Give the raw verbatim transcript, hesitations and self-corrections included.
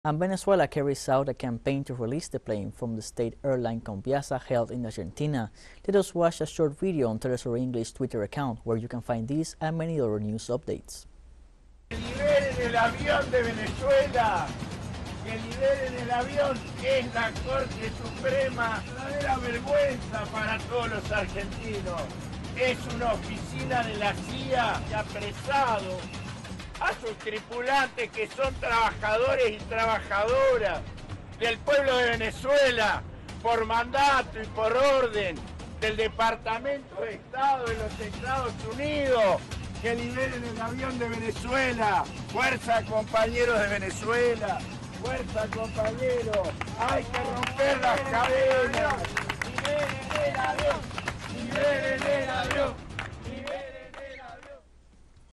And Venezuela carries out a campaign to release the plane from the state airline Conviasa held in Argentina. Let us watch a short video on Telesur English Twitter account where you can find these and many other news updates. Que liberen el avión de Venezuela, que liberen el avión, es la Corte Suprema, verdadera vergüenza para todos los argentinos. Es una oficina de la C I A que ha apresado a sus tripulantes que son trabajadores y trabajadoras del pueblo de Venezuela por mandato y por orden del Departamento de Estado de los Estados Unidos. Que liberen el avión de Venezuela. Fuerza, compañeros de Venezuela. Fuerza, compañeros. Hay que romper las cadenas. Liberen el avión. Liberen el avión.